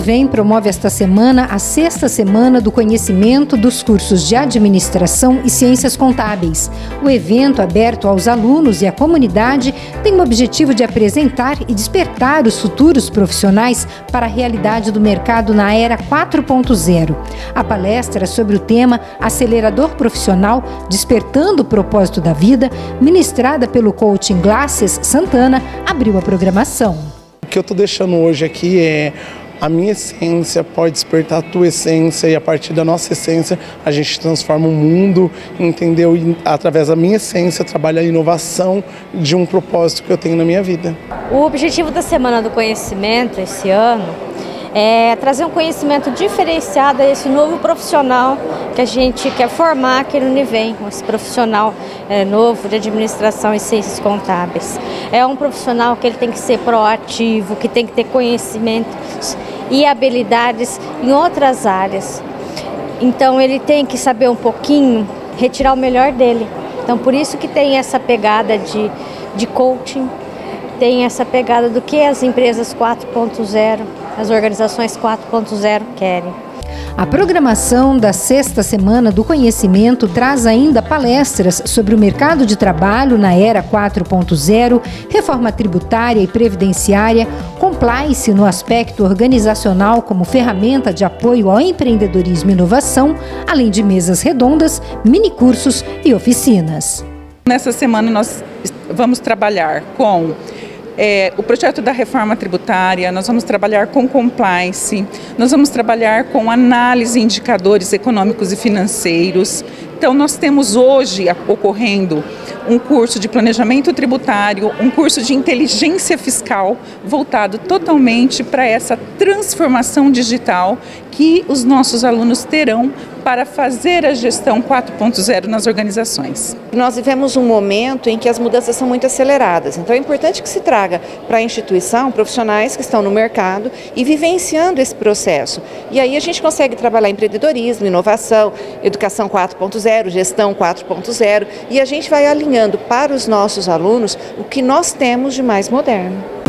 Univem promove esta semana a 6ª Semana do Conhecimento dos cursos de Administração e Ciências Contábeis. O evento, aberto aos alunos e à comunidade, tem o objetivo de apresentar e despertar os futuros profissionais para a realidade do mercado na era 4.0. A palestra sobre o tema Acelerador Profissional, Despertando o Propósito da Vida, ministrada pelo coaching Glasses Santana, abriu a programação. O que eu estou deixando hoje aqui é: a minha essência pode despertar a tua essência, e a partir da nossa essência a gente transforma o mundo, entendeu? E através da minha essência trabalha a inovação de um propósito que eu tenho na minha vida. O objetivo da Semana do Conhecimento esse ano é trazer um conhecimento diferenciado a esse novo profissional que a gente quer formar aqui no Univem, esse profissional novo de administração e ciências contábeis. É um profissional que ele tem que ser proativo, que tem que ter conhecimentos e habilidades em outras áreas. Então ele tem que saber um pouquinho, retirar o melhor dele. Então por isso que tem essa pegada de coaching, tem essa pegada do que as empresas 4.0, as organizações 4.0 querem. A programação da 6ª Semana do Conhecimento traz ainda palestras sobre o mercado de trabalho na era 4.0, reforma tributária e previdenciária, compliance no aspecto organizacional como ferramenta de apoio ao empreendedorismo e inovação, além de mesas redondas, minicursos e oficinas. Nessa semana nós vamos trabalhar com o projeto da reforma tributária, nós vamos trabalhar com compliance, nós vamos trabalhar com análise de indicadores econômicos e financeiros. Então nós temos hoje ocorrendo um curso de planejamento tributário, um curso de inteligência fiscal voltado totalmente para essa transformação digital que os nossos alunos terão para fazer a gestão 4.0 nas organizações. Nós vivemos um momento em que as mudanças são muito aceleradas, então é importante que se traga para a instituição profissionais que estão no mercado e vivenciando esse processo. E aí a gente consegue trabalhar empreendedorismo, inovação, educação 4.0, gestão 4.0, e a gente vai alinhando para os nossos alunos o que nós temos de mais moderno.